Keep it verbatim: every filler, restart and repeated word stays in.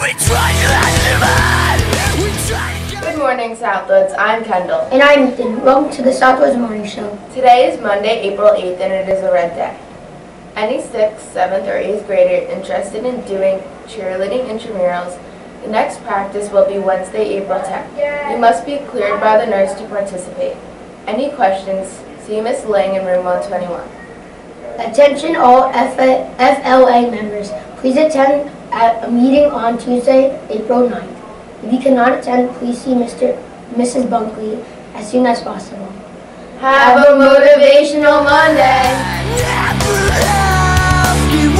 Good morning, Southwoods. I'm Kendall. And I'm Ethan. Welcome to the Southwoods Morning Show. Today is Monday, April eighth, and it is a red day. Any sixth, seventh, or eighth grader interested in doing cheerleading intramurals, the next practice will be Wednesday, April tenth. You must be cleared by the nurse to participate. Any questions, see Miss Lang in room one twenty-one. Attention all F L A members. Please attend at a meeting on Tuesday, April ninth. If you cannot attend, please see Mister Missus Bunkley as soon as possible. Have a motivational Monday!